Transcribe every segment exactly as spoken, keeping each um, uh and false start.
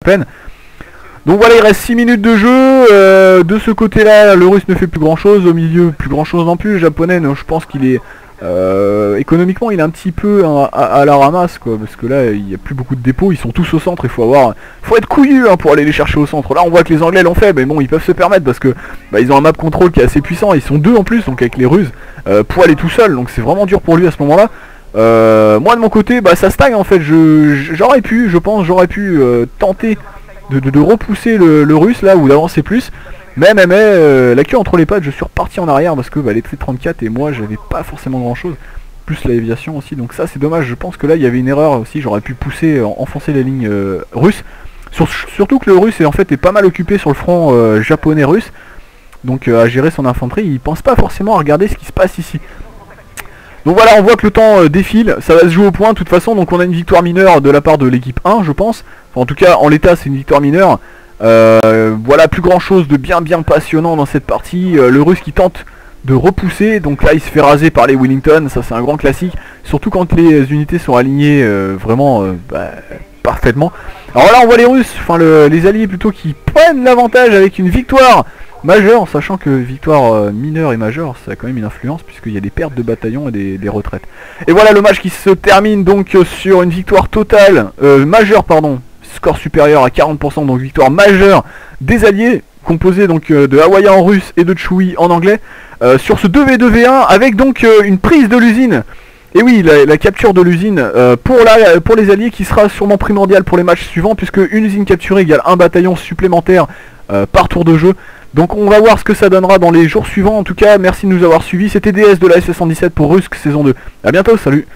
peine. Donc voilà, il reste six minutes de jeu, euh, de ce côté là le russe ne fait plus grand chose, au milieu plus grand chose non plus, le japonais je pense qu'il est euh, économiquement il est un petit peu à, à, à la ramasse quoi, parce que là il n'y a plus beaucoup de dépôts, ils sont tous au centre, il faut avoir, faut être couillu hein, pour aller les chercher au centre. Là on voit que les Anglais l'ont fait, mais bon ils peuvent se permettre parce que bah, ils ont un map control qui est assez puissant, ils sont deux en plus donc avec les Russes euh, pour aller tout seul, donc c'est vraiment dur pour lui à ce moment là. Euh, moi de mon côté bah ça stagne en fait, je j'aurais pu, je pense j'aurais pu euh, tenter De, de, de repousser le, le russe là ou d'avancer plus, mais mais mais euh, la queue entre les pattes, je suis reparti en arrière parce que bah, les T trente-quatre et moi j'avais pas forcément grand chose, plus l'aviation aussi, donc ça c'est dommage. Je pense que là il y avait une erreur aussi, j'aurais pu pousser, euh, enfoncer les lignes euh, russes, Sur, surtout que le russe est en fait est pas mal occupé sur le front euh, japonais russe, donc euh, à gérer son infanterie, il pense pas forcément à regarder ce qui se passe ici. Donc voilà, on voit que le temps euh, défile, ça va se jouer au point de toute façon, donc on a une victoire mineure de la part de l'équipe un je pense, enfin, en tout cas en l'état c'est une victoire mineure. Euh, voilà, plus grand chose de bien bien passionnant dans cette partie, euh, le russe qui tente de repousser, donc là il se fait raser par les Wellington, ça c'est un grand classique, surtout quand les unités sont alignées euh, vraiment euh, bah, parfaitement. Alors là on voit les Russes, enfin le, les alliés plutôt qui prennent l'avantage avec une victoire majeure, sachant que victoire euh, mineure et majeure ça a quand même une influence puisqu'il y a des pertes de bataillons et des, des retraites. Et voilà le match qui se termine donc euh, sur une victoire totale, euh, majeure pardon, score supérieur à quarante pour cent, donc victoire majeure des alliés, composée donc euh, de Hawaïa en russe et de Chui en anglais, euh, sur ce deux v deux v un avec donc euh, une prise de l'usine. Et oui, la, la capture de l'usine euh, pour, la, pour les alliés qui sera sûrement primordial pour les matchs suivants, puisque une usine capturée égale un bataillon supplémentaire euh, par tour de jeu. Donc on va voir ce que ça donnera dans les jours suivants. En tout cas, merci de nous avoir suivis. C'était D S de la S S cent dix-sept pour Rusk saison deux. A bientôt, salut.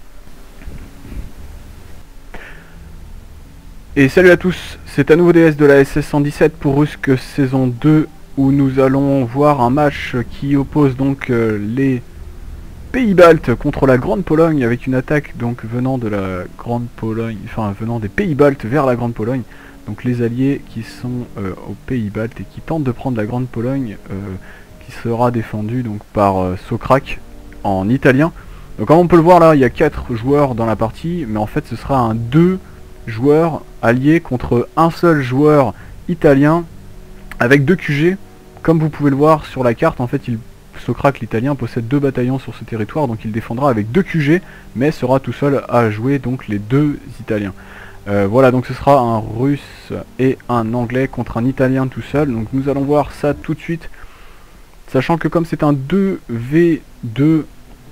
Et salut à tous, c'est à nouveau D S de la S S cent dix-sept pour Rusk saison deux, où nous allons voir un match qui oppose donc euh, les Pays Baltes contre la Grande Pologne, avec une attaque donc venant de la Grande Pologne, enfin venant des Pays Baltes vers la Grande Pologne. Donc les alliés qui sont euh, aux Pays Baltes et qui tentent de prendre la Grande Pologne, euh, qui sera défendue donc par euh, Sokrak en italien. Donc comme on peut le voir là, il y a quatre joueurs dans la partie, mais en fait ce sera un deux joueurs alliés contre un seul joueur italien avec deux Q G. Comme vous pouvez le voir sur la carte, en fait il Sokrak l'italien possède deux bataillons sur ce territoire, donc il défendra avec deux Q G, mais sera tout seul à jouer donc les deux italiens. Euh, voilà, donc ce sera un russe et un anglais contre un italien tout seul, donc nous allons voir ça tout de suite, sachant que comme c'est un deux v deux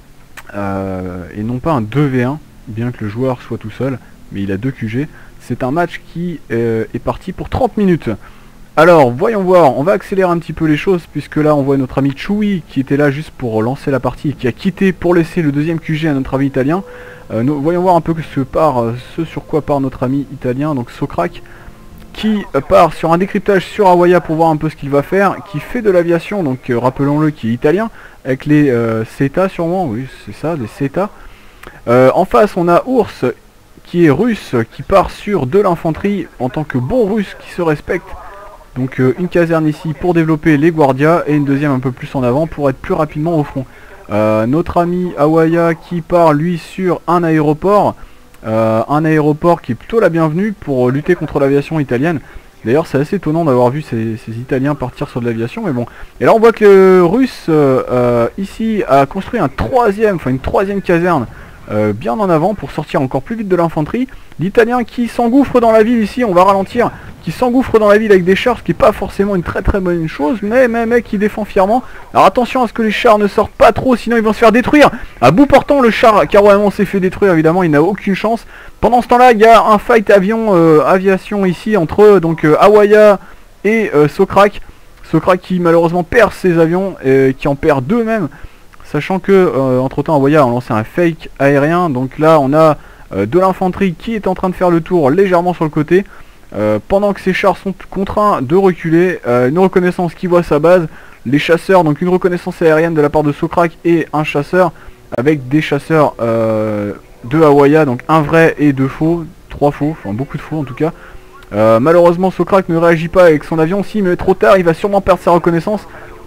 euh, et non pas un deux v un, bien que le joueur soit tout seul, mais il a deux Q G, c'est un match qui euh, est parti pour trente minutes. Alors voyons voir, on va accélérer un petit peu les choses, puisque là on voit notre ami Chui qui était là juste pour lancer la partie et qui a quitté pour laisser le deuxième Q G à notre ami italien. Euh, nous, voyons voir un peu ce, part, ce sur quoi part notre ami italien, donc Sokrak, qui euh, part sur un décryptage sur Hawaïa pour voir un peu ce qu'il va faire, qui fait de l'aviation, donc euh, rappelons-le qui est italien, avec les euh, CETA sûrement, oui c'est ça, les CETA. Euh, en face on a Ours qui est russe, qui part sur de l'infanterie en tant que bon russe qui se respecte. Donc euh, une caserne ici pour développer les Guardia et une deuxième un peu plus en avant pour être plus rapidement au front. Euh, notre ami Hawaïa qui part lui sur un aéroport, euh, un aéroport qui est plutôt la bienvenue pour lutter contre l'aviation italienne. D'ailleurs c'est assez étonnant d'avoir vu ces, ces Italiens partir sur de l'aviation, mais bon. Et là on voit que le Russe euh, euh, ici a construit un troisième, enfin une troisième caserne euh, bien en avant pour sortir encore plus vite de l'infanterie. L'Italien qui s'engouffre dans la ville ici, on va ralentir, qui s'engouffre dans la ville avec des chars, ce qui n'est pas forcément une très très bonne chose, mais mais mais qui défend fièrement. Alors attention à ce que les chars ne sortent pas trop, sinon ils vont se faire détruire. À bout portant, le char carrément s'est fait détruire, évidemment il n'a aucune chance. Pendant ce temps là, il y a un fight avion, euh, aviation ici entre donc euh, Hawaïa et euh, Sokrak. Sokrak qui malheureusement perd ses avions, et qui en perd deux même, sachant que euh, entre temps Hawaïa a lancé un fake aérien, donc là on a euh, de l'infanterie qui est en train de faire le tour légèrement sur le côté. Euh, pendant que ces chars sont contraints de reculer, euh, une reconnaissance qui voit sa base, les chasseurs, donc une reconnaissance aérienne de la part de Sokrak et un chasseur, avec des chasseurs euh, de Hawaïa, donc un vrai et deux faux, trois faux, enfin beaucoup de faux en tout cas. Euh, malheureusement Sokrak ne réagit pas avec son avion, si mais trop tard il va sûrement perdre sa reconnaissance.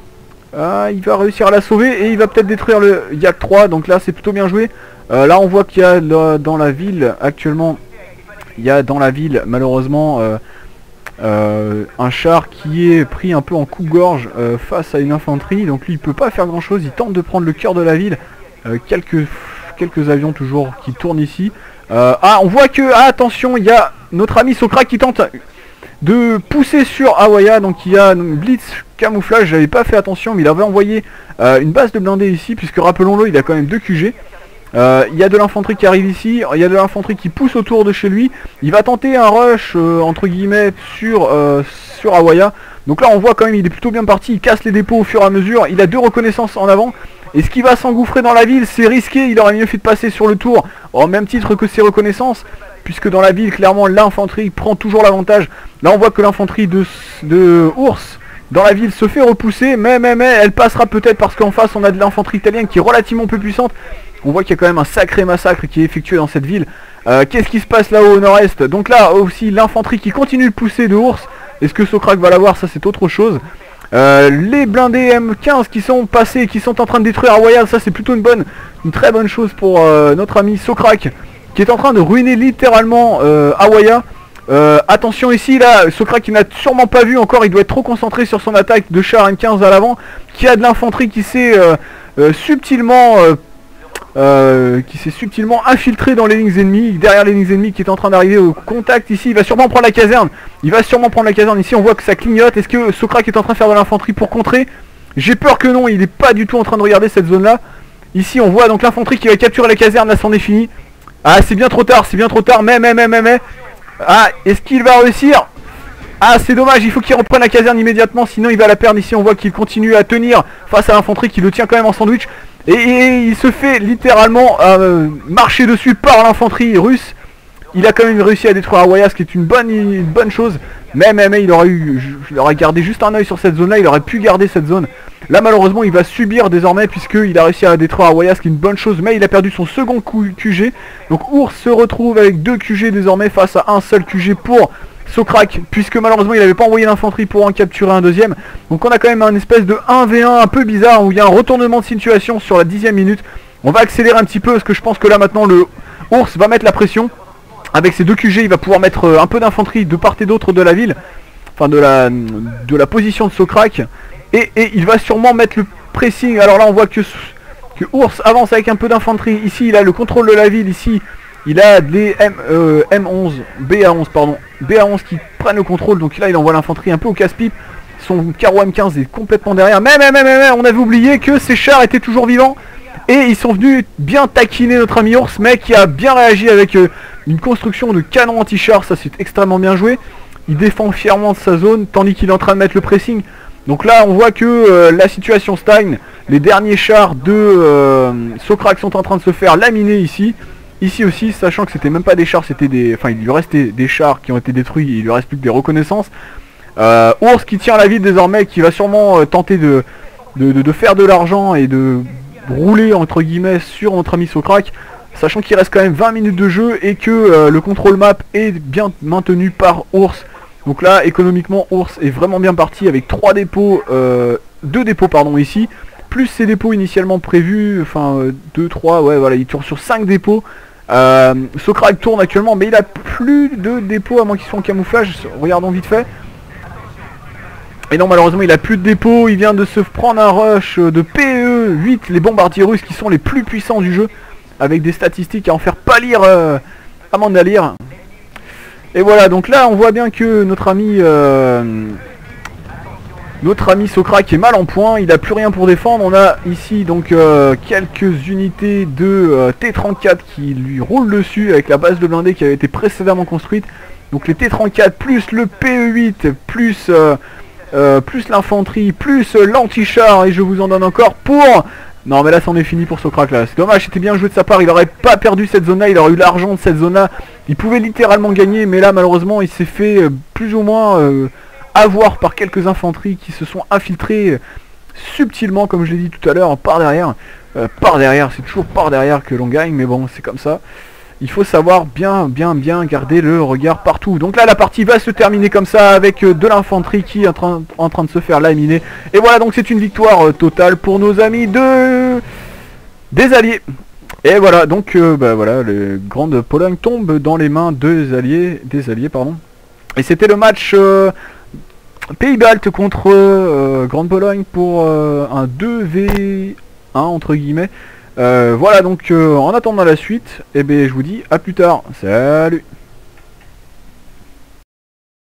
Euh, il va réussir à la sauver et il va peut-être détruire le Yak trois, donc là c'est plutôt bien joué. Euh, là on voit qu'il y a là, dans la ville actuellement, il y a dans la ville malheureusement euh, Euh, un char qui est pris un peu en coupe-gorge euh, face à une infanterie, donc lui il peut pas faire grand chose, il tente de prendre le cœur de la ville, euh, quelques, quelques avions toujours qui tournent ici. Euh, ah, on voit que, ah, attention, il y a notre ami Socraque qui tente de pousser sur Awaya, donc il y a une blitz camouflage, j'avais pas fait attention, mais il avait envoyé euh, une base de blindés ici, puisque rappelons-le, il a quand même deux Q G. Euh, il y a de l'infanterie qui arrive ici, il y a de l'infanterie qui pousse autour de chez lui. Il va tenter un rush euh, entre guillemets sur, euh, sur Awaya. Donc là on voit quand même il est plutôt bien parti, il casse les dépôts au fur et à mesure. Il a deux reconnaissances en avant. Et ce qui va s'engouffrer dans la ville, c'est risqué, il aurait mieux fait de passer sur le tour au même titre que ses reconnaissances, puisque dans la ville clairement l'infanterie prend toujours l'avantage. Là on voit que l'infanterie de, de Ours dans la ville se fait repousser, mais mais mais elle passera peut-être parce qu'en face on a de l'infanterie italienne qui est relativement peu puissante. On voit qu'il y a quand même un sacré massacre qui est effectué dans cette ville. Euh, Qu'est-ce qui se passe là-haut au nord-est? Donc là aussi l'infanterie qui continue de pousser de Ours. Est-ce que Socraque va l'avoir? Ça c'est autre chose. Euh, les blindés M quinze qui sont passés, qui sont en train de détruire Royal, ça c'est plutôt une bonne, une très bonne chose pour euh, notre ami Socraque, qui est en train de ruiner littéralement euh, Awaya. Euh, attention ici, là, Socraque qui n'a sûrement pas vu encore, il doit être trop concentré sur son attaque de char M quinze à l'avant, qui a de l'infanterie qui s'est euh, euh, subtilement... Euh, Euh, qui s'est subtilement infiltré dans les lignes ennemies, derrière les lignes ennemies, qui est en train d'arriver au contact ici. Il va sûrement prendre la caserne, il va sûrement prendre la caserne ici, on voit que ça clignote. Est-ce que Socraque est en train de faire de l'infanterie pour contrer? J'ai peur que non, il n'est pas du tout en train de regarder cette zone là. Ici on voit donc l'infanterie qui va capturer la caserne, là c'en est fini. Ah c'est bien trop tard, c'est bien trop tard, mais mais mais mais mais ah, est-ce qu'il va réussir? Ah c'est dommage, il faut qu'il reprenne la caserne immédiatement, sinon il va la perdre. Ici on voit qu'il continue à tenir face à l'infanterie qui le tient quand même en sandwich. Et, et il se fait littéralement euh, marcher dessus par l'infanterie russe. Il a quand même réussi à détruire Awaya, ce qui est une bonne, une bonne chose. Mais, mais, mais il aurait eu, il aurait gardé juste un œil sur cette zone là, il aurait pu garder cette zone. Là malheureusement il va subir désormais, puisqu'il a réussi à détruire Awaya, ce qui est une bonne chose. Mais il a perdu son second Q G. Donc Ours se retrouve avec deux Q G désormais face à un seul Q G pour Socraque, puisque malheureusement il n'avait pas envoyé l'infanterie pour en capturer un deuxième. Donc on a quand même un espèce de un v un un peu bizarre, où il y a un retournement de situation sur la dixième minute. On va accélérer un petit peu, parce que je pense que là maintenant le Ours va mettre la pression. Avec ses deux Q G il va pouvoir mettre un peu d'infanterie de part et d'autre de la ville, enfin de la, de la position de Socraque. Et, et il va sûrement mettre le pressing. Alors là on voit que, que Ours avance avec un peu d'infanterie. Ici il a le contrôle de la ville, ici il a des M, euh, M onze, B A onze pardon, B A onze qui prennent le contrôle. Donc là il envoie l'infanterie un peu au casse-pipe. Son carreau M quinze est complètement derrière. Mais, mais, mais, mais, mais on avait oublié que ces chars étaient toujours vivants. Et ils sont venus bien taquiner notre ami Ours, mais qui a bien réagi avec euh, une construction de canon anti-char. Ça c'est extrêmement bien joué. Il défend fièrement de sa zone, tandis qu'il est en train de mettre le pressing. Donc là on voit que euh, la situation stagne. Les derniers chars de euh, Socraque sont en train de se faire laminer ici. Ici aussi, sachant que c'était même pas des chars, c'était des... Enfin, il lui restait des chars qui ont été détruits, et il lui reste plus que des reconnaissances. Euh, Ours qui tient la ville désormais, qui va sûrement euh, tenter de, de, de, de faire de l'argent et de rouler, entre guillemets, sur notre ami Socraque. Sachant qu'il reste quand même vingt minutes de jeu et que euh, le contrôle map est bien maintenu par Ours. Donc là, économiquement, Ours est vraiment bien parti avec trois dépôts, euh, deux dépôts pardon ici. Plus ces dépôts initialement prévus, enfin euh, deux, trois, ouais voilà, il tourne sur cinq dépôts. Euh, Socraque tourne actuellement, mais il a plus de dépôts à moins qu'ils soient en camouflage. Regardons vite fait. Et non, malheureusement il a plus de dépôts. Il vient de se prendre un rush de P E huit, les bombardiers russes qui sont les plus puissants du jeu, avec des statistiques à en faire pâlir euh, à Mandalire. Et voilà, donc là on voit bien que notre ami euh, Notre ami Socraque est mal en point, il n'a plus rien pour défendre. On a ici donc euh, quelques unités de euh, T trente-quatre qui lui roulent dessus avec la base de blindés qui avait été précédemment construite. Donc les T trente-quatre plus le P E huit plus, euh, euh, plus l'infanterie plus euh, l'anti-char, et je vous en donne encore pour... Non mais là c'en est fini pour Socraque là, c'est dommage, c'était bien joué de sa part, il aurait pas perdu cette zone là, il aurait eu l'argent de cette zone là, il pouvait littéralement gagner, mais là malheureusement il s'est fait euh, plus ou moins... Euh, avoir par quelques infanteries qui se sont infiltrées subtilement, comme je l'ai dit tout à l'heure, par derrière. Euh, par derrière, c'est toujours par derrière que l'on gagne, mais bon, c'est comme ça. Il faut savoir bien, bien, bien garder le regard partout. Donc là, la partie va se terminer comme ça, avec euh, de l'infanterie qui est en train, en train de se faire laminer. Et voilà, donc c'est une victoire euh, totale pour nos amis de... des Alliés. Et voilà, donc euh, bah, voilà, les grandes Pologne tombent dans les mains des Alliés, des Alliés, pardon. Et c'était le match euh, Pays-Baltes contre euh, Grande Pologne pour euh, un deux v un entre guillemets. Euh, voilà donc euh, en attendant la suite, eh bien, je vous dis à plus tard. Salut.